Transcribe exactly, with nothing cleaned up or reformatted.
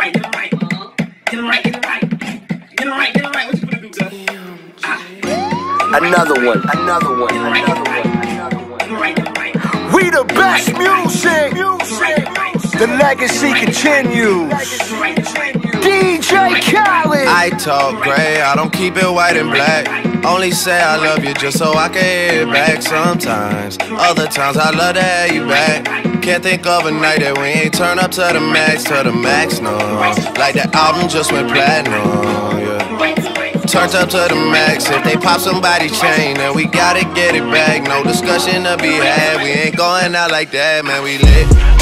right, get it right. Get it right, get it right. Get it right, get it right. What you gonna do, Gus? Another one, another one, another one. We the best music. The legacy continues. D J Khaled. I talk gray, I don't keep it white and black. Only say I love you just so I can hear it back sometimes. Other times I love to have you back. Can't think of a night that we ain't turn up to the max, to the max, no. Like the album just went platinum, yeah. Turned up to the max. If they pop somebody's chain, then we gotta get it back. No discussion to be had. We ain't going out like that, man. We lit.